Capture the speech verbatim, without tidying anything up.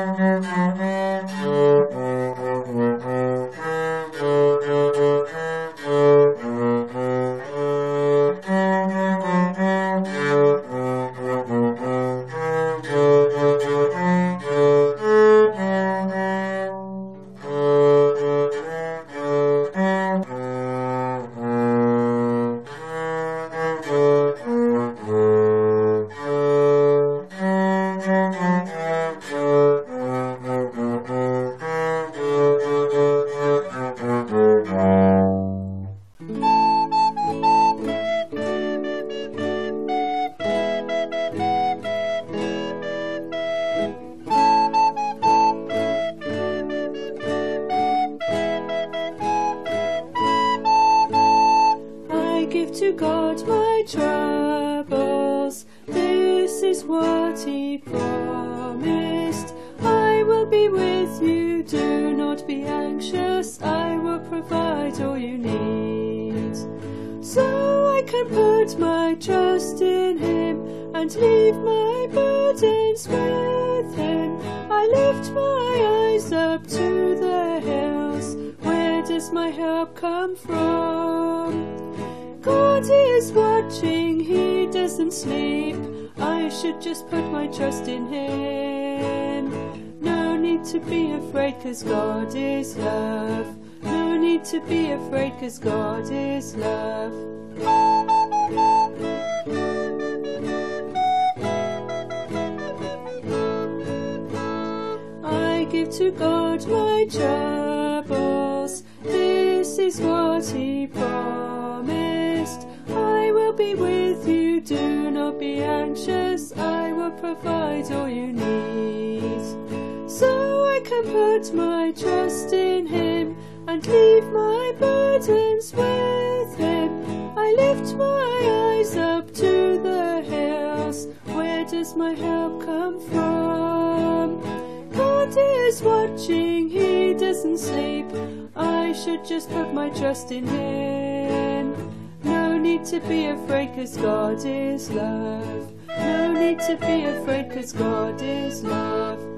Give to God my troubles, this is what He promised. I will be with you, do not be anxious, I will provide all you need. So I can put my trust in Him and leave my burdens with Him. I lift my eyes up to the hills, where does my help come from? God is watching, He doesn't sleep, I should just put my trust in Him. No need to be afraid, 'cause God is love. No need to be afraid, 'cause God is love. I give to God my troubles, this is what He promised. I will be with you, do not be anxious, I will provide all you need. So I can put my trust in Him and leave my burdens with Him. I lift my eyes up to the hills, where does my help come from? God is watching, He doesn't sleep, I should just put my trust in Him. No need to be afraid, 'cause God is love. No need to be afraid, 'cause God is love.